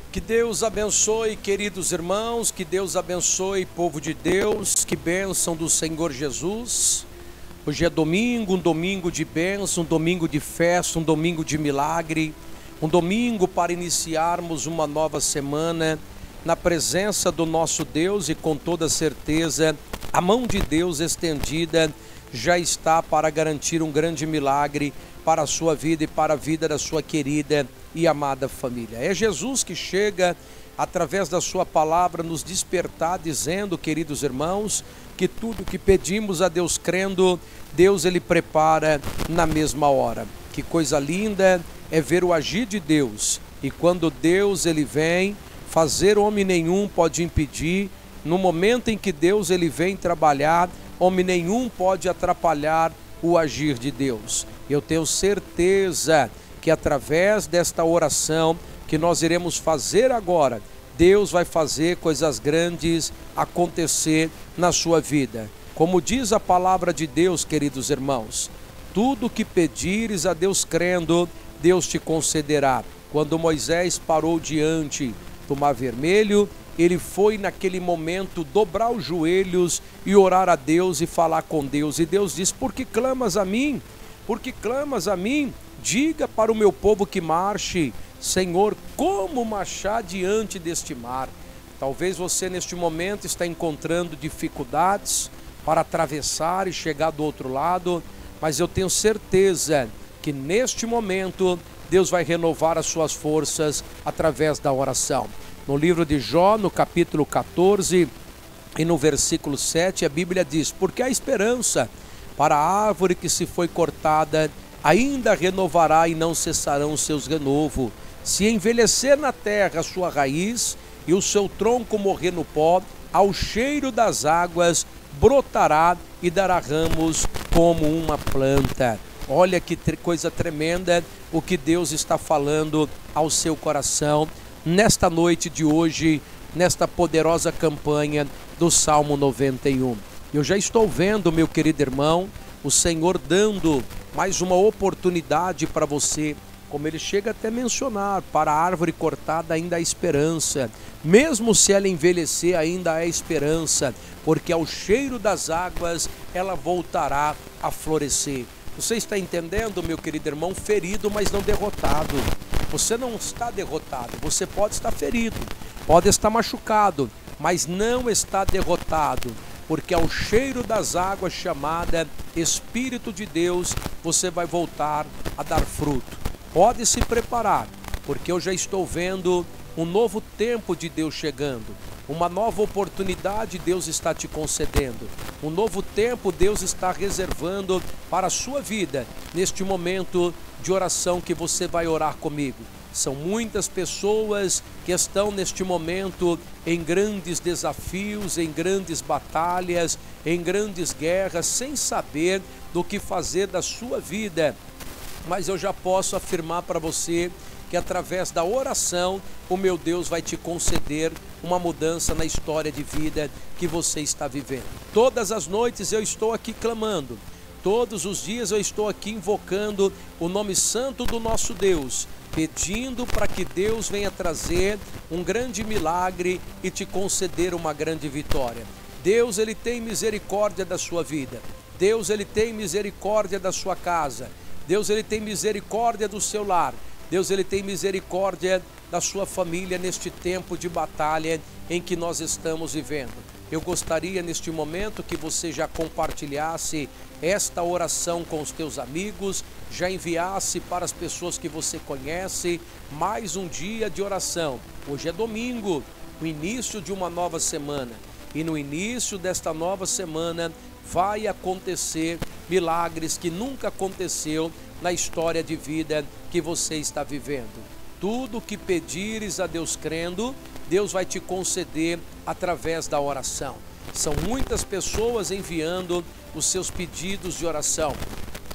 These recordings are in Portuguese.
Que Deus abençoe, queridos irmãos, que Deus abençoe, povo de Deus, que bênção do Senhor Jesus. Hoje é domingo, um domingo de bênção, um domingo de festa, um domingo de milagre, um domingo para iniciarmos uma nova semana na presença do nosso Deus, e com toda certeza a mão de Deus estendida já está para garantir um grande milagre para a sua vida e para a vida da sua querida e amada família. É Jesus que chega através da sua palavra nos despertar, dizendo, queridos irmãos, que tudo que pedimos a Deus crendo, Deus ele prepara na mesma hora. Que coisa linda é ver o agir de Deus, e quando Deus ele vem fazer, homem nenhum pode impedir. No momento em que Deus ele vem trabalhar, homem nenhum pode atrapalhar o agir de Deus. Eu tenho certeza que através desta oração que nós iremos fazer agora, Deus vai fazer coisas grandes acontecer na sua vida. Como diz a palavra de Deus, queridos irmãos, tudo que pedires a Deus crendo, Deus te concederá. Quando Moisés parou diante do Mar Vermelho, ele foi naquele momento dobrar os joelhos e orar a Deus e falar com Deus. E Deus diz: por que clamas a mim? Por que clamas a mim? Diga para o meu povo que marche. Senhor, como marchar diante deste mar? Talvez você neste momento está encontrando dificuldades para atravessar e chegar do outro lado, mas eu tenho certeza que neste momento Deus vai renovar as suas forças através da oração. No livro de Jó, no capítulo 14 e no versículo 7, a Bíblia diz: porque há esperança para a árvore que se foi cortada, ainda renovará e não cessarão os seus renovos. Se envelhecer na terra a sua raiz e o seu tronco morrer no pó, ao cheiro das águas brotará e dará ramos como uma planta. Olha que coisa tremenda o que Deus está falando ao seu coração nesta noite de hoje, nesta poderosa campanha do Salmo 91. Eu já estou vendo, meu querido irmão, o Senhor dando mais uma oportunidade para você. Como ele chega até a mencionar, para a árvore cortada ainda há esperança, mesmo se ela envelhecer ainda há esperança, porque ao cheiro das águas ela voltará a florescer. Você está entendendo, meu querido irmão? Ferido, mas não derrotado. Você não está derrotado, você pode estar ferido, pode estar machucado, mas não está derrotado, porque ao cheiro das águas chamada Espírito de Deus, você vai voltar a dar fruto. Pode se preparar, porque eu já estou vendo um novo tempo de Deus chegando, uma nova oportunidade Deus está te concedendo, um novo tempo Deus está reservando para a sua vida, neste momento de oração que você vai orar comigo. São muitas pessoas que estão neste momento em grandes desafios, em grandes batalhas, em grandes guerras, sem saber do que fazer da sua vida. Mas eu já posso afirmar para você que através da oração, o meu Deus vai te conceder uma mudança na história de vida que você está vivendo. Todas as noites eu estou aqui clamando, todos os dias eu estou aqui invocando o nome santo do nosso Deus, pedindo para que Deus venha trazer um grande milagre e te conceder uma grande vitória. Deus ele tem misericórdia da sua vida, Deus ele tem misericórdia da sua casa, Deus ele tem misericórdia do seu lar, Deus ele tem misericórdia da sua família neste tempo de batalha em que nós estamos vivendo. Eu gostaria neste momento que você já compartilhasse esta oração com os teus amigos, já enviasse para as pessoas que você conhece mais um dia de oração. Hoje é domingo, o início de uma nova semana, e no início desta nova semana vai acontecer milagres que nunca aconteceu na história de vida que você está vivendo. Tudo que pedires a Deus crendo, Deus vai te conceder através da oração. São muitas pessoas enviando os seus pedidos de oração.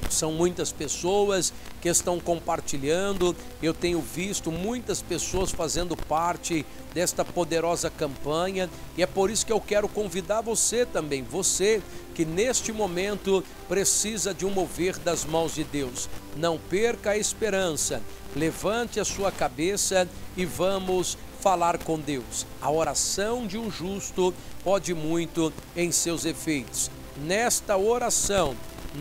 São muitas pessoas que estão compartilhando, eu tenho visto muitas pessoas fazendo parte desta poderosa campanha, e é por isso que eu quero convidar você também, você que neste momento precisa de um mover das mãos de Deus. Não perca a esperança, levante a sua cabeça e vamos falar com Deus. A oração de um justo pode muito em seus efeitos. Nesta oração,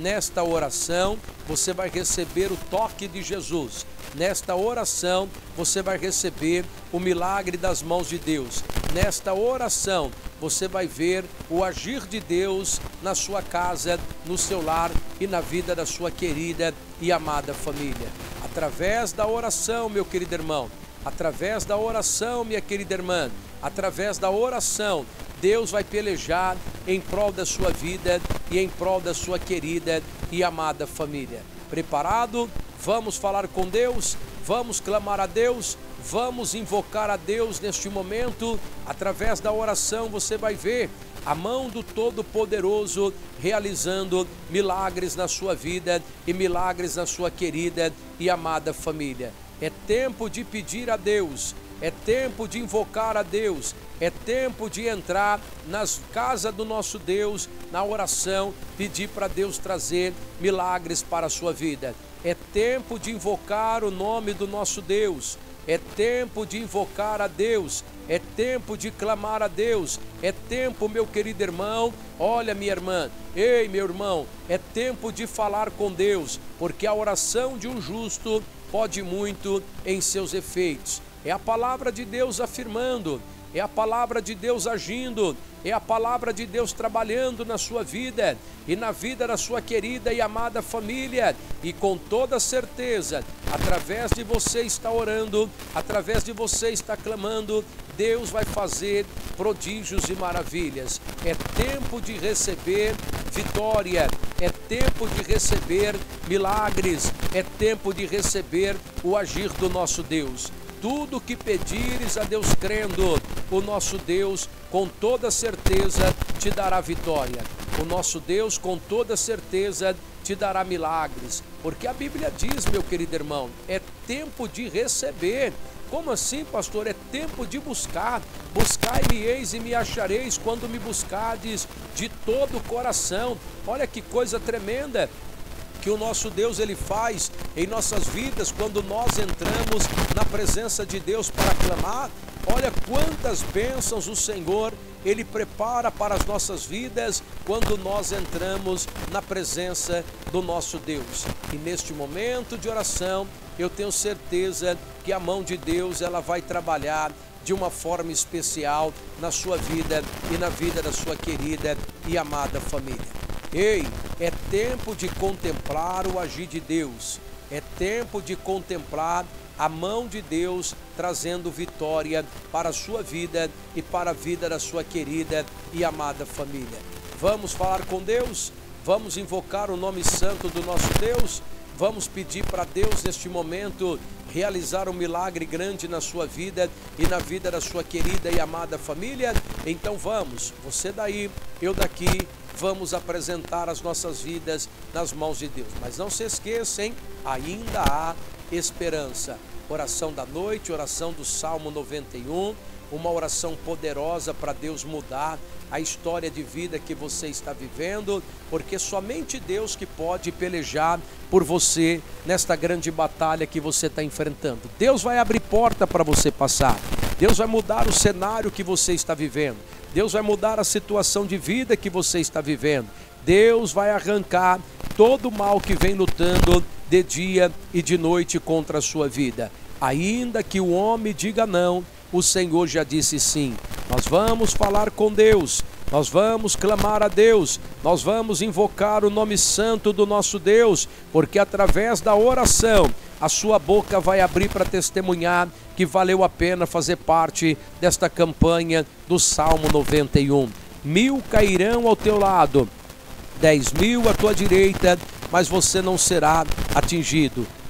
você vai receber o toque de Jesus. Nesta oração, você vai receber o milagre das mãos de Deus. Nesta oração, você vai ver o agir de Deus na sua casa, no seu lar e na vida da sua querida e amada família. Através da oração, meu querido irmão, através da oração, minha querida irmã, através da oração, Deus vai pelejar em prol da sua vida e em prol da sua querida e amada família. Preparado? Vamos falar com Deus? Vamos clamar a Deus? Vamos invocar a Deus neste momento? Através da oração você vai ver a mão do Todo-Poderoso realizando milagres na sua vida e milagres na sua querida e amada família. É tempo de pedir a Deus, é tempo de invocar a Deus, é tempo de entrar nas casas do nosso Deus, na oração, pedir para Deus trazer milagres para a sua vida. É tempo de invocar o nome do nosso Deus, é tempo de invocar a Deus, é tempo de clamar a Deus, é tempo, meu querido irmão, olha minha irmã, ei meu irmão, é tempo de falar com Deus, porque a oração de um justo pode muito em seus efeitos. É a palavra de Deus afirmando, é a palavra de Deus agindo, é a palavra de Deus trabalhando na sua vida e na vida da sua querida e amada família. E com toda certeza, através de você estar orando, através de você estar clamando, Deus vai fazer prodígios e maravilhas. É tempo de receber vitória, é tempo de receber milagres, é tempo de receber o agir do nosso Deus. Tudo que pedires a Deus crendo, o nosso Deus com toda certeza te dará vitória. O nosso Deus com toda certeza te dará milagres. Porque a Bíblia diz, meu querido irmão, é tempo de receber. Como assim, pastor? É tempo de buscar. Buscai-me-eis e me achareis quando me buscardes de todo o coração. Olha que coisa tremenda que o nosso Deus ele faz em nossas vidas quando nós entramos na presença de Deus para clamar. Olha quantas bênçãos o Senhor ele prepara para as nossas vidas quando nós entramos na presença do nosso Deus. E neste momento de oração, eu tenho certeza que a mão de Deus ela vai trabalhar de uma forma especial na sua vida e na vida da sua querida e amada família. Ei, é tempo de contemplar o agir de Deus, é tempo de contemplar a mão de Deus trazendo vitória para a sua vida e para a vida da sua querida e amada família. Vamos falar com Deus, vamos invocar o nome santo do nosso Deus, vamos pedir para Deus neste momento realizar um milagre grande na sua vida e na vida da sua querida e amada família. Então vamos, você daí, eu daqui, vamos apresentar as nossas vidas nas mãos de Deus. Mas não se esqueçam, ainda há esperança. Oração da noite, oração do Salmo 91, uma oração poderosa para Deus mudar a história de vida que você está vivendo, porque somente Deus que pode pelejar por você nesta grande batalha que você está enfrentando. Deus vai abrir porta para você passar, Deus vai mudar o cenário que você está vivendo, Deus vai mudar a situação de vida que você está vivendo, Deus vai arrancar todo o mal que vem lutando de dia e de noite contra a sua vida. Ainda que o homem diga não, o Senhor já disse sim. Nós vamos falar com Deus, nós vamos clamar a Deus, nós vamos invocar o nome santo do nosso Deus, porque através da oração a sua boca vai abrir para testemunhar que valeu a pena fazer parte desta campanha do Salmo 91. 1000 cairão ao teu lado, 10.000 à tua direita, mas você não será atingido.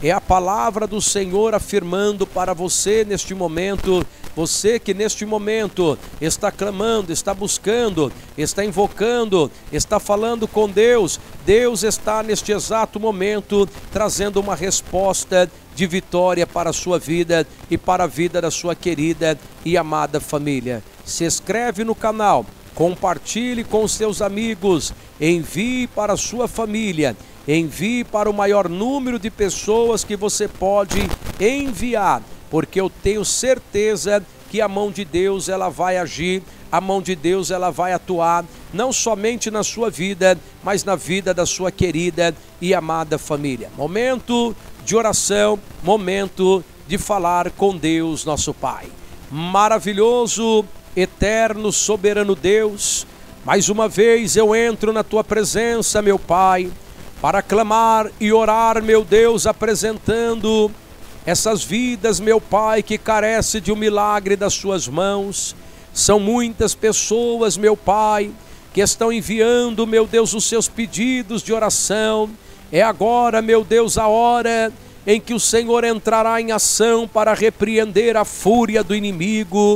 É a palavra do Senhor afirmando para você neste momento, você que neste momento está clamando, está buscando, está invocando, está falando com Deus. Deus está neste exato momento trazendo uma resposta de vitória para a sua vida e para a vida da sua querida e amada família. Se inscreve no canal, compartilhe com os seus amigos, envie para a sua família, envie para o maior número de pessoas que você pode enviar, porque eu tenho certeza que a mão de Deus ela vai agir, a mão de Deus ela vai atuar, não somente na sua vida, mas na vida da sua querida e amada família. Momento de oração, momento de falar com Deus, nosso Pai. Maravilhoso, eterno, soberano Deus, mais uma vez eu entro na tua presença, meu Pai, para clamar e orar, meu Deus, apresentando essas vidas, meu Pai, que carecem de um milagre das suas mãos. São muitas pessoas, meu Pai, que estão enviando, meu Deus, os seus pedidos de oração. É agora, meu Deus, a hora em que o Senhor entrará em ação para repreender a fúria do inimigo.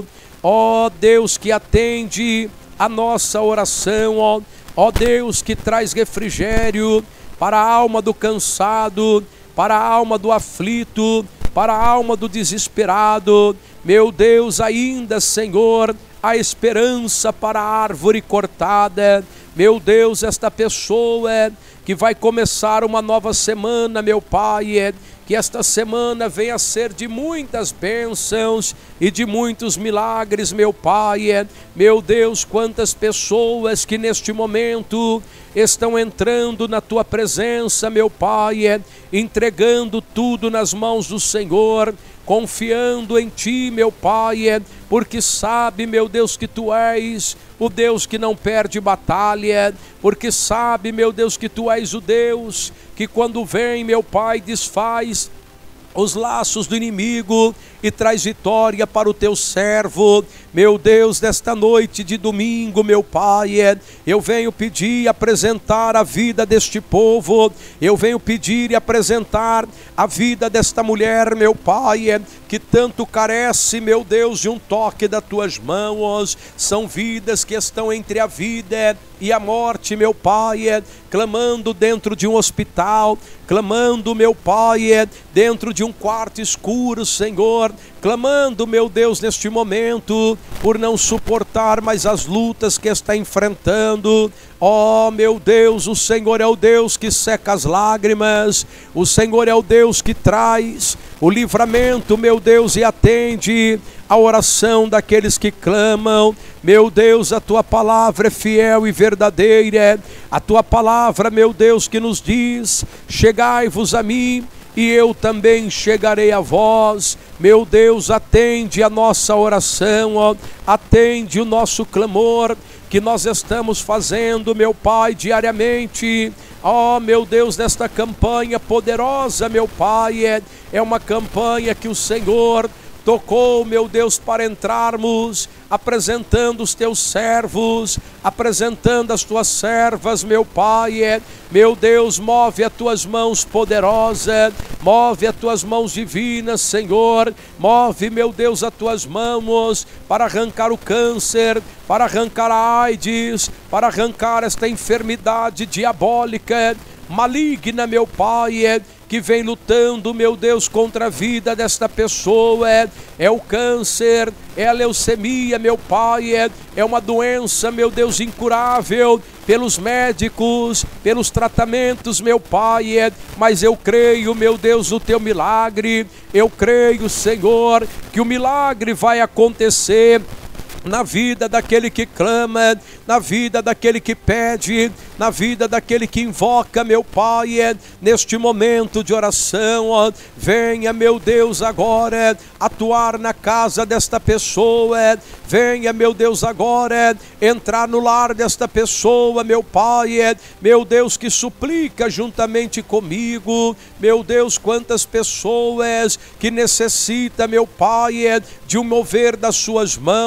Ó Deus que atende a nossa oração, ó Deus que traz refrigério para a alma do cansado, para a alma do aflito, para a alma do desesperado. Meu Deus, ainda, Senhor, a esperança para a árvore cortada. Meu Deus, esta pessoa que vai começar uma nova semana, meu Pai, que esta semana venha a ser de muitas bênçãos e de muitos milagres, meu Pai. Meu Deus, quantas pessoas que neste momento estão entrando na tua presença, meu Pai, entregando tudo nas mãos do Senhor, confiando em ti, meu Pai, porque sabe, meu Deus, que tu és o Deus que não perde batalha, porque sabe, meu Deus, que tu és o Deus que quando vem, meu Pai, desfaz os laços do inimigo e traz vitória para o teu servo. Meu Deus, nesta noite de domingo, meu Pai, eu venho pedir e apresentar a vida deste povo, eu venho pedir e apresentar a vida desta mulher, meu Pai, que tanto carece, meu Deus, de um toque das tuas mãos. São vidas que estão entre a vida e a morte, meu Pai, clamando dentro de um hospital, clamando, meu Pai, dentro de um quarto escuro, Senhor, clamando, meu Deus, neste momento, por não suportar mais as lutas que está enfrentando. Ó, meu Deus, o Senhor é o Deus que seca as lágrimas, o Senhor é o Deus que traz o livramento, meu Deus, e atende a oração daqueles que clamam. Meu Deus, a tua palavra é fiel e verdadeira, a tua palavra, meu Deus, que nos diz: chegai-vos a mim e eu também chegarei a vós. Meu Deus, atende a nossa oração, ó, atende o nosso clamor que nós estamos fazendo, meu Pai, diariamente. Ó, meu Deus, nesta campanha poderosa, meu Pai, é uma campanha que o Senhor tocou, meu Deus, para entrarmos apresentando os teus servos, apresentando as tuas servas, meu Pai. Meu Deus, move as tuas mãos poderosas, move as tuas mãos divinas, Senhor, move, meu Deus, as tuas mãos para arrancar o câncer, para arrancar a AIDS, para arrancar esta enfermidade diabólica, maligna, meu Pai, que vem lutando, meu Deus, contra a vida desta pessoa. É o câncer, é a leucemia, meu Pai, é uma doença, meu Deus, incurável pelos médicos, pelos tratamentos, meu Pai, mas eu creio, meu Deus, no teu milagre. Eu creio, Senhor, que o milagre vai acontecer na vida daquele que clama, na vida daquele que pede, na vida daquele que invoca, meu Pai, neste momento de oração. Ó, venha, meu Deus, agora atuar na casa desta pessoa, venha, meu Deus, agora entrar no lar desta pessoa, meu Pai, meu Deus, que suplica juntamente comigo. Meu Deus, quantas pessoas que necessitam, meu Pai, de um mover das suas mãos,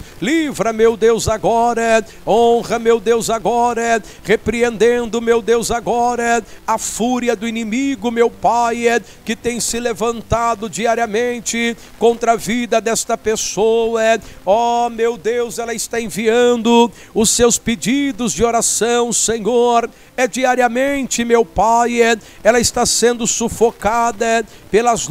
Deus, livra, meu Deus, agora, honra, meu Deus, agora, repreendendo, meu Deus, agora, a fúria do inimigo, meu Pai, que tem se levantado diariamente contra a vida desta pessoa. Ó, meu Deus, ela está enviando os seus pedidos de oração, Senhor, diariamente, meu Pai, ela está sendo sufocada pelas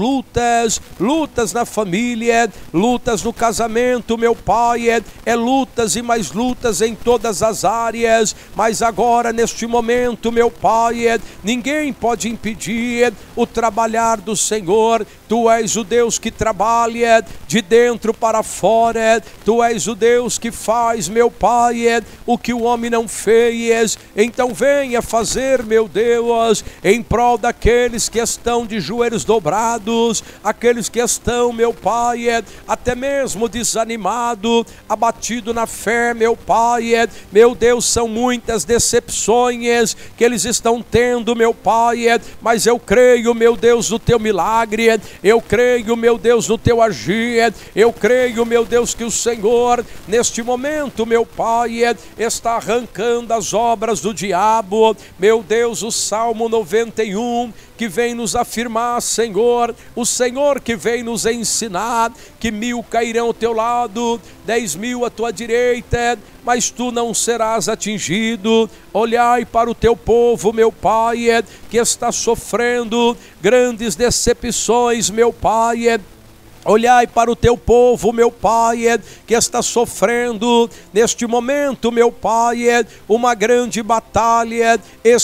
lutas na família, lutas no casamento, meu Pai, lutas e mais lutas em todas as áreas, mas agora, neste momento, meu Pai, ninguém pode impedir o trabalhar do Senhor. Tu és o Deus que trabalha de dentro para fora, Tu és o Deus que faz, meu Pai, o que o homem não fez. Então venha fazer, meu Deus, em prol daqueles que estão de joelhos dobrados, aqueles que estão, meu Pai, até mesmo desanimado, abatido na fé, meu Pai. Meu Deus, são muitas decepções que eles estão tendo, meu Pai, mas eu creio, meu Deus, no Teu milagre, eu creio, meu Deus, no Teu agir, eu creio, meu Deus, que o Senhor, neste momento, meu Pai, está arrancando as obras do diabo. Meu Deus, o Salmo 91, que vem nos afirmar, Senhor, o Senhor que vem nos ensinar, que 1000 cairão ao teu lado, 10.000 à tua direita, mas tu não serás atingido. Olhai para o teu povo, meu Pai, que está sofrendo grandes decepções, meu Pai. Olhai para o teu povo, meu Pai, que está sofrendo neste momento, meu Pai, uma grande batalha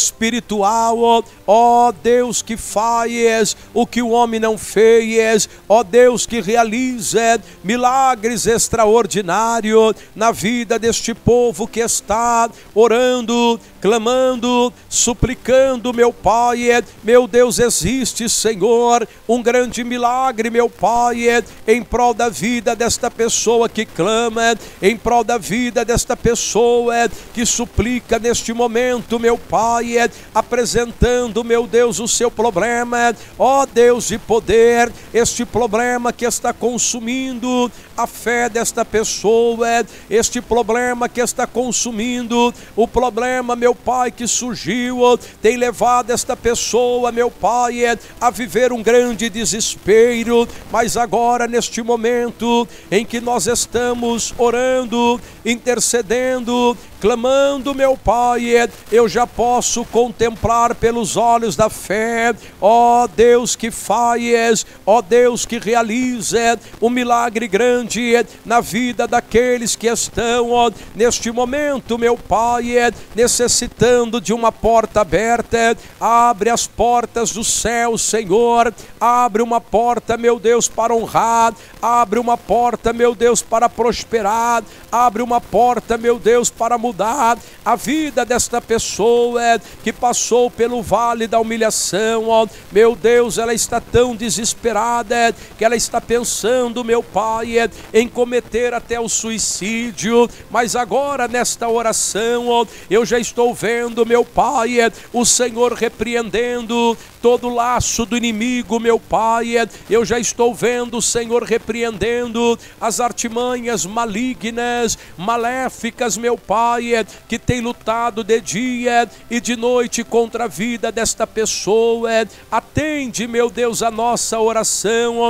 espiritual. Ó Deus, que faz o que o homem não fez, ó Deus, que realiza milagres extraordinários na vida deste povo que está orando, clamando, suplicando, meu Pai. Meu Deus, existe, Senhor, um grande milagre, meu Pai, em prol da vida desta pessoa que clama, em prol da vida desta pessoa que suplica neste momento, meu Pai, apresentando, meu Deus, o seu problema. Ó Deus de poder, este problema que está consumindo a fé desta pessoa, este problema que está consumindo, o problema, meu Pai, que surgiu, tem levado esta pessoa, meu Pai, a viver um grande desespero. Mas agora, neste momento em que nós estamos orando, intercedendo, clamando, meu Pai, eu já posso contemplar pelos olhos da fé, ó Deus que faz, ó Deus que realiza um milagre grande na vida daqueles que estão, ó, neste momento, meu Pai, necessitando de uma porta aberta. Abre as portas do céu, Senhor, abre uma porta, meu Deus, para honrar, abre uma porta, meu Deus, para prosperar, abre uma porta, meu Deus, para mudar a vida desta pessoa que passou pelo vale da humilhação. Ó, meu Deus, ela está tão desesperada que ela está pensando, meu Pai, em cometer até o suicídio. Mas agora, nesta oração, ó, eu já estou vendo, meu Pai, o Senhor repreendendo todo laço do inimigo, meu Pai. Eu já estou vendo o Senhor repreendendo as artimanhas malignas, maléficas, meu Pai, que tem lutado de dia e de noite contra a vida desta pessoa. Atende, meu Deus, a nossa oração.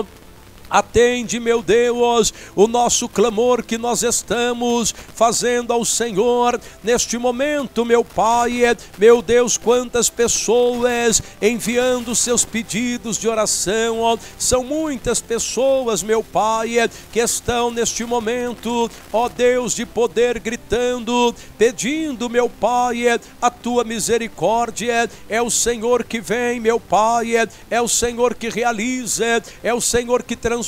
Atende, meu Deus, o nosso clamor que nós estamos fazendo ao Senhor neste momento, meu Pai. Meu Deus, quantas pessoas enviando seus pedidos de oração. São muitas pessoas, meu Pai, que estão neste momento, ó Deus de poder, gritando, pedindo, meu Pai, a tua misericórdia. É o Senhor que vem, meu Pai, é o Senhor que realiza, é o Senhor que transforma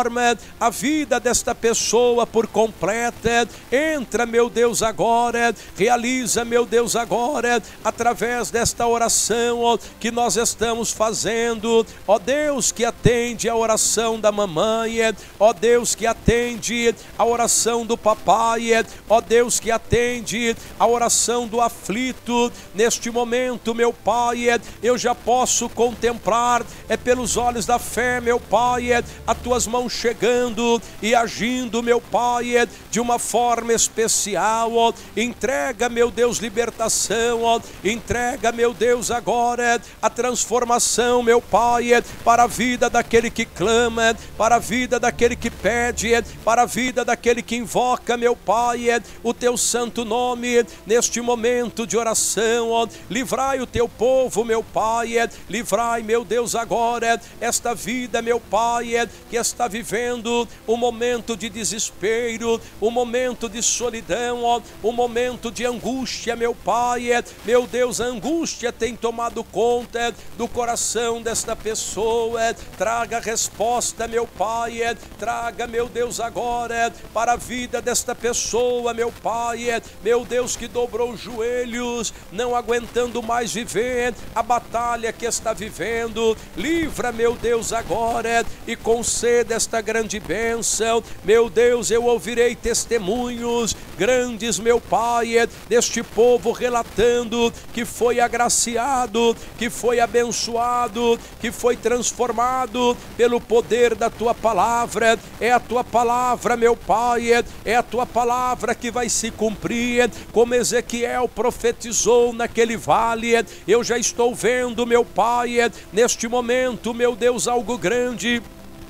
a vida desta pessoa por completa. Entra, meu Deus, agora, realiza, meu Deus, agora, através desta oração que nós estamos fazendo. Ó Deus, que atende a oração da mamãe, ó Deus, que atende a oração do papai, ó Deus, que atende a oração do aflito. Neste momento, meu Pai, eu já posso contemplar pelos olhos da fé, meu Pai, a tuas mãos chegando e agindo, meu Pai, de uma forma especial, ó. Entrega, meu Deus, libertação, ó. Entrega, meu Deus, agora a transformação, meu Pai, para a vida daquele que clama, para a vida daquele que pede, para a vida daquele que invoca, meu Pai, o teu santo nome, neste momento de oração, ó. Livrai o teu povo, meu Pai, livrai, meu Deus, agora esta vida, meu Pai, que está vivendo um momento de desespero, um momento de solidão, ó, um momento de angústia, meu Pai, meu Deus, a angústia tem tomado conta do coração desta pessoa. Traga resposta, meu Pai, traga, meu Deus, agora para a vida desta pessoa, meu Pai, meu Deus, que dobrou os joelhos, não aguentando mais viver a batalha que está vivendo. Livra, meu Deus, agora e conceda esta grande bênção. Meu Deus, eu ouvirei testemunhos grandes, meu Pai, deste povo relatando que foi agraciado, que foi abençoado, que foi transformado pelo poder da tua palavra. É a tua palavra, meu Pai, é a tua palavra que vai se cumprir, como Ezequiel profetizou naquele vale. Eu já estou vendo, meu Pai, neste momento, meu Deus, algo grande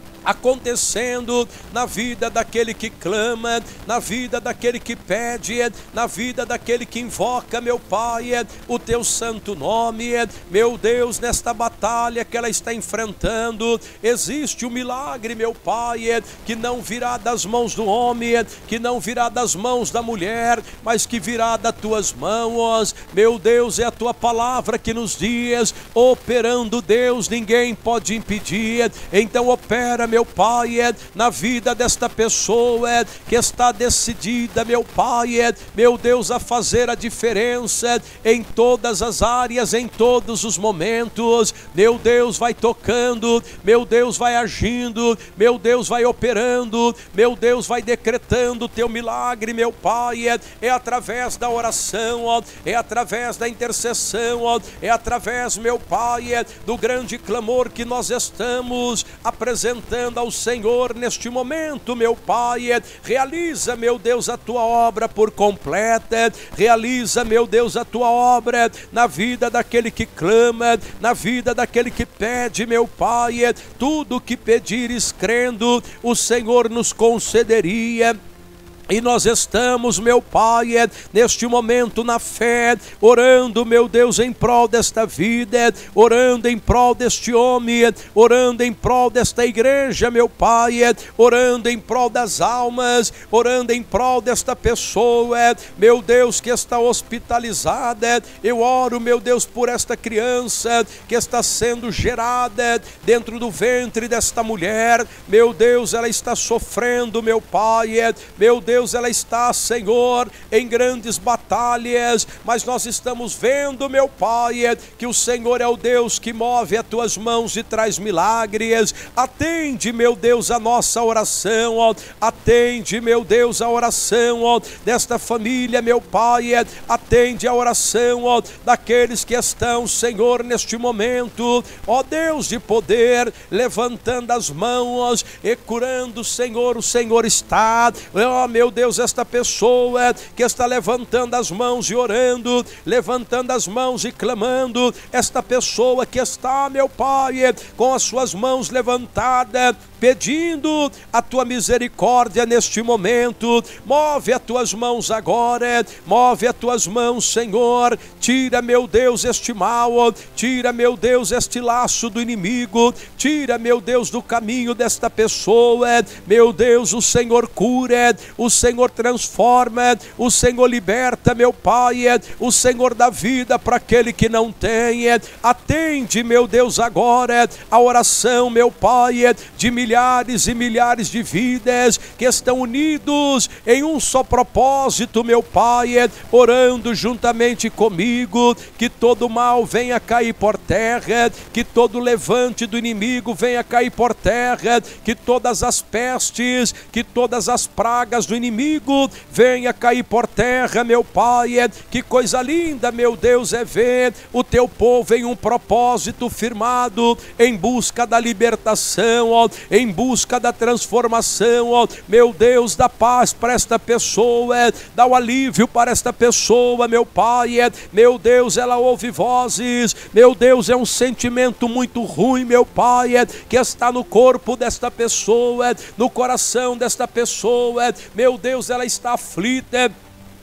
acontecendo na vida daquele que clama, na vida daquele que pede, na vida daquele que invoca, meu Pai, o teu santo nome. Meu Deus, nesta batalha que ela está enfrentando, existe um milagre, meu Pai, que não virá das mãos do homem, que não virá das mãos da mulher, mas que virá das tuas mãos. Meu Deus, é a tua palavra que nos diz: operando Deus, ninguém pode impedir. Então opera, meu Pai, na vida desta pessoa que está decidida, meu Pai, meu Deus, a fazer a diferença em todas as áreas, em todos os momentos. Meu Deus, vai tocando, meu Deus, vai agindo, meu Deus, vai operando, meu Deus, vai decretando o teu milagre, meu Pai. É através da oração, ó, é através da intercessão, ó, é através, meu Pai, do grande clamor que nós estamos apresentando ao Senhor neste momento, meu Pai. Realiza, meu Deus, a tua obra por completa. Realiza, meu Deus, a tua obra na vida daquele que clama, na vida daquele que pede, meu Pai. Tudo que pedires crendo, o Senhor nos concederia. E nós estamos, meu Pai, neste momento na fé, orando, meu Deus, em prol desta vida, orando em prol deste homem, orando em prol desta igreja, meu Pai, orando em prol das almas, orando em prol desta pessoa, meu Deus, que está hospitalizada. Eu oro, meu Deus, por esta criança que está sendo gerada dentro do ventre desta mulher. Meu Deus, ela está sofrendo, meu Pai, meu Deus, ela está, Senhor, em grandes batalhas, mas nós estamos vendo, meu Pai, que o Senhor é o Deus que move as tuas mãos e traz milagres. Atende, meu Deus, a nossa oração, ó. Atende, meu Deus, a oração, ó, desta família, meu Pai. Atende a oração, ó, daqueles que estão, Senhor, neste momento, ó Deus de poder, levantando as mãos e curando, Senhor. O Senhor está, ó meu Deus, esta pessoa que está levantando as mãos e orando, levantando as mãos e clamando, esta pessoa que está, meu Pai, com as suas mãos levantadas, pedindo a tua misericórdia neste momento. Move as tuas mãos agora, move as tuas mãos, Senhor. Tira, meu Deus, este mal, tira, meu Deus, este laço do inimigo, tira, meu Deus, do caminho desta pessoa. Meu Deus, o Senhor cura, o Senhor transforma, o Senhor liberta, meu Pai, o Senhor dá vida para aquele que não tem. Atende, meu Deus, agora a oração, meu Pai, de milhares e milhares de vidas que estão unidos em um só propósito, meu Pai, orando juntamente comigo. Que todo mal venha cair por terra, que todo levante do inimigo venha cair por terra, que todas as pestes, que todas as pragas do inimigo venha cair por terra, meu Pai. Que coisa linda, meu Deus, é ver o teu povo em um propósito firmado, em busca da libertação, ó, em em busca da transformação, ó, meu Deus, da paz para esta pessoa, dá o alívio para esta pessoa, meu Pai, meu Deus, ela ouve vozes, meu Deus, é um sentimento muito ruim, meu Pai, que está no corpo desta pessoa, no coração desta pessoa, meu Deus, ela está aflita,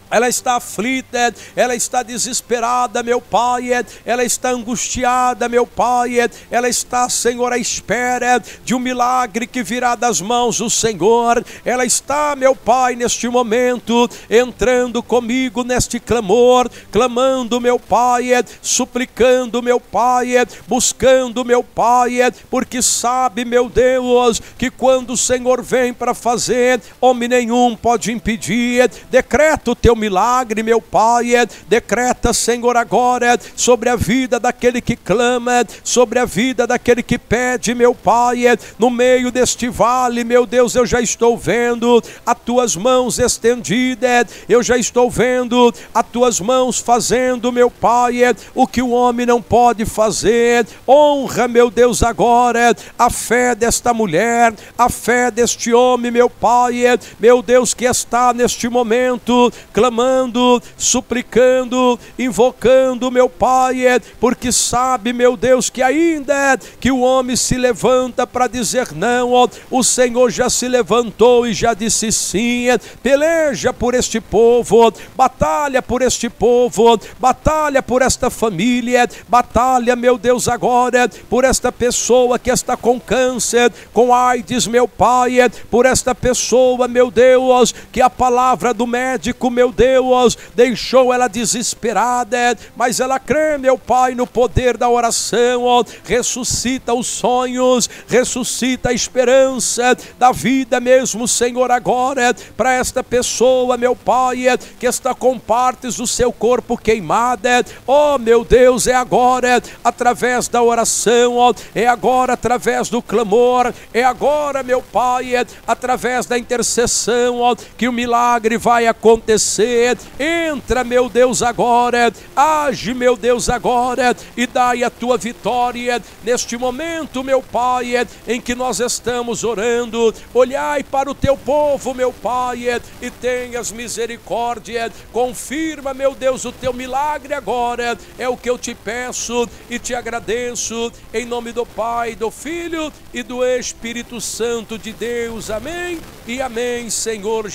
ela está desesperada, meu Pai, ela está angustiada, meu Pai, ela está, Senhor, à espera de um milagre que virá das mãos do Senhor. Ela está, meu Pai, neste momento, entrando comigo neste clamor, clamando, meu Pai, suplicando, meu Pai, buscando, meu Pai, porque sabe, meu Deus, que quando o Senhor vem para fazer, homem nenhum pode impedir. Decreta o teu milagre, meu Pai, decreta, Senhor, agora sobre a vida daquele que clama, sobre a vida daquele que pede, meu Pai, no meio deste vale, meu Deus, eu já estou vendo as tuas mãos estendidas, eu já estou vendo as tuas mãos fazendo, meu Pai, o que o homem não pode fazer. Honra, meu Deus, agora a fé desta mulher, a fé deste homem, meu Pai, meu Deus, que está neste momento clamando, suplicando, invocando, meu Pai, porque sabe, meu Deus, que ainda que o homem se levanta para dizer não, ó, o Senhor já se levantou e já disse sim. Peleja por este povo, batalha por este povo, batalha por esta família, batalha, meu Deus, agora por esta pessoa que está com câncer, com AIDS, meu Pai, por esta pessoa, meu Deus, que a palavra do médico, meu Deus, deixou ela desesperada, mas ela crê, meu Pai, no poder da oração, ó, ressuscita os sonhos, ressuscita a esperança da vida mesmo, Senhor, agora, para esta pessoa, meu Pai, que está com partes do seu corpo queimada, ó, meu Deus, é agora, através da oração, ó, é agora, através do clamor, é agora, meu Pai, através da intercessão, ó, que o milagre vai acontecer. Entra, meu Deus, agora, age, meu Deus, agora, e dai a tua vitória neste momento, meu Pai, em que nós estamos orando. Olhai para o teu povo, meu Pai, e tenhas misericórdia. Confirma, meu Deus, o teu milagre agora, é o que eu te peço e te agradeço, em nome do Pai, do Filho e do Espírito Santo de Deus. Amém e amém, Senhor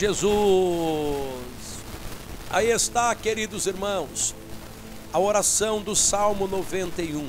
Jesus. Aí está, queridos irmãos, a oração do Salmo 91.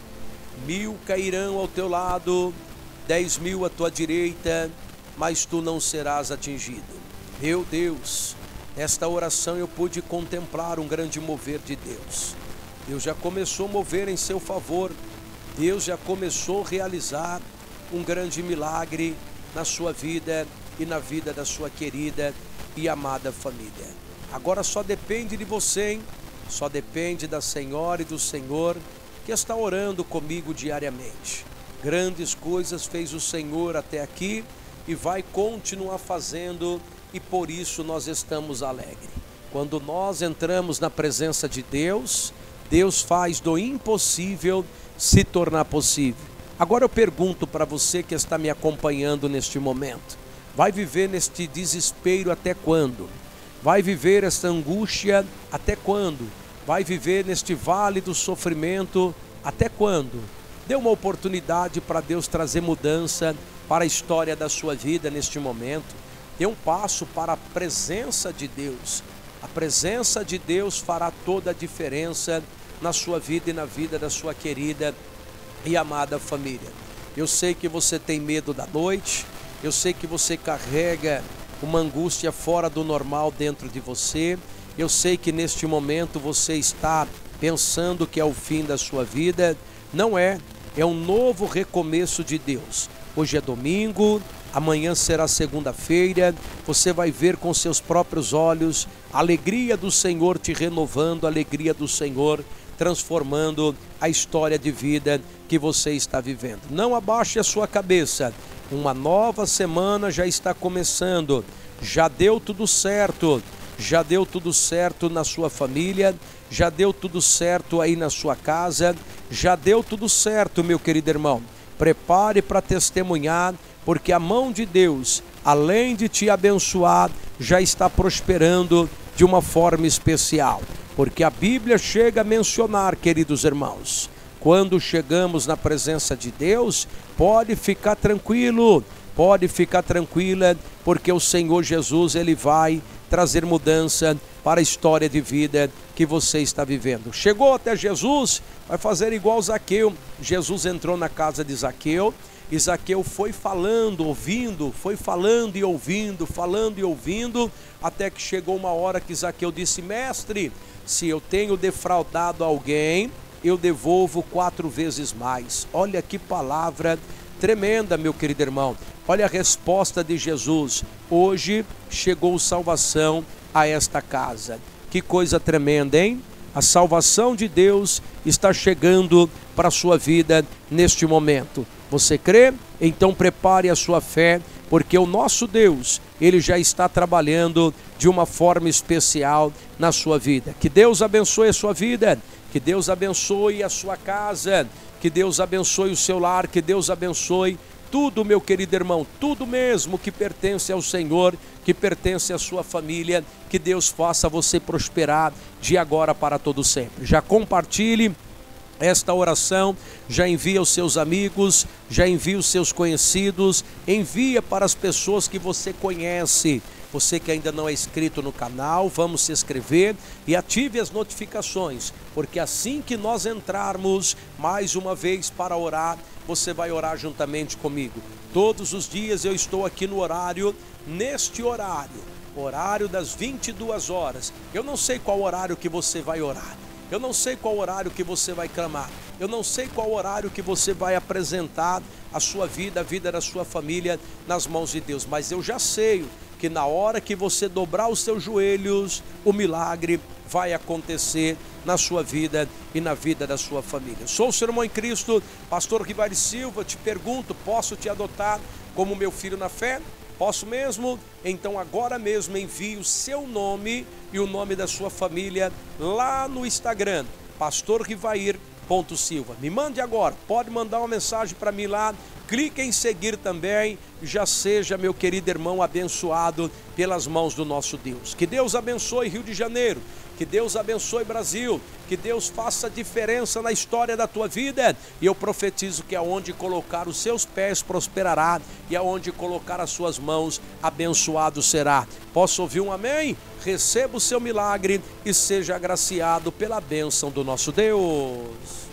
1000 cairão ao teu lado, 10.000 à tua direita, mas tu não serás atingido. Meu Deus, nesta oração eu pude contemplar um grande mover de Deus. Deus já começou a mover em seu favor. Deus já começou a realizar um grande milagre na sua vida e na vida da sua querida e amada família. Agora só depende de você, hein? Só depende da Senhora e do Senhor que está orando comigo diariamente. Grandes coisas fez o Senhor até aqui e vai continuar fazendo, e por isso nós estamos alegres. Quando nós entramos na presença de Deus, Deus faz do impossível se tornar possível. Agora eu pergunto para você que está me acompanhando neste momento: vai viver neste desespero até quando? Vai viver esta angústia até quando? Vai viver neste vale do sofrimento até quando? Dê uma oportunidade para Deus trazer mudança para a história da sua vida neste momento. Dê um passo para a presença de Deus. A presença de Deus fará toda a diferença na sua vida e na vida da sua querida e amada família. Eu sei que você tem medo da noite, eu sei que você carrega uma angústia fora do normal dentro de você. Eu sei que neste momento você está pensando que é o fim da sua vida. Não é, é um novo recomeço de Deus. Hoje é domingo, amanhã será segunda-feira. Você vai ver com seus próprios olhos a alegria do Senhor te renovando, a alegria do Senhor transformando a história de vida que você está vivendo. Não abaixe a sua cabeça. Uma nova semana já está começando. Já deu tudo certo. Já deu tudo certo na sua família. Já deu tudo certo aí na sua casa. Já deu tudo certo, meu querido irmão. Prepare para testemunhar porque a mão de Deus, além de te abençoar, já está prosperando de uma forma especial. Porque a Bíblia chega a mencionar, queridos irmãos, quando chegamos na presença de Deus, pode ficar tranquilo, pode ficar tranquila, porque o Senhor Jesus, Ele vai trazer mudança para a história de vida que você está vivendo. Chegou até Jesus, vai fazer igual Zaqueu. Jesus entrou na casa de Zaqueu, e Zaqueu foi falando, ouvindo, foi falando e ouvindo, até que chegou uma hora que Zaqueu disse: mestre, se eu tenho defraudado alguém, eu devolvo 4 vezes mais. Olha que palavra tremenda, meu querido irmão. Olha a resposta de Jesus: hoje chegou salvação a esta casa. Que coisa tremenda, hein? A salvação de Deus está chegando para a sua vida neste momento. Você crê? Então prepare a sua fé, porque o nosso Deus, Ele já está trabalhando de uma forma especial na sua vida. Que Deus abençoe a sua vida, que Deus abençoe a sua casa, que Deus abençoe o seu lar, que Deus abençoe tudo, meu querido irmão, tudo mesmo que pertence ao Senhor, que pertence à sua família, que Deus faça você prosperar de agora para todo sempre. Já compartilhe esta oração, já envia aos seus amigos, já envia os seus conhecidos, envia para as pessoas que você conhece. Você que ainda não é inscrito no canal, vamos se inscrever e ative as notificações, porque assim que nós entrarmos mais uma vez para orar, você vai orar juntamente comigo. Todos os dias eu estou aqui no horário, neste horário das 22 horas. Eu não sei qual horário que você vai orar. Eu não sei qual horário que você vai clamar. Eu não sei qual horário que você vai apresentar a sua vida, a vida da sua família nas mãos de Deus. Mas eu já sei que na hora que você dobrar os seus joelhos, o milagre vai acontecer na sua vida e na vida da sua família. Sou o seu irmão em Cristo, pastor Rivari Silva. Te pergunto, posso te adotar como meu filho na fé? Posso mesmo? Então agora mesmo envie o seu nome e o nome da sua família lá no Instagram, pastorrivair.silva. Me mande agora, pode mandar uma mensagem para mim lá, clique em seguir também, já seja, meu querido irmão, abençoado pelas mãos do nosso Deus. Que Deus abençoe Rio de Janeiro, que Deus abençoe Brasil, que Deus faça diferença na história da tua vida, e eu profetizo que aonde colocar os seus pés prosperará, e aonde colocar as suas mãos abençoado será. Posso ouvir um amém? Receba o seu milagre e seja agraciado pela bênção do nosso Deus.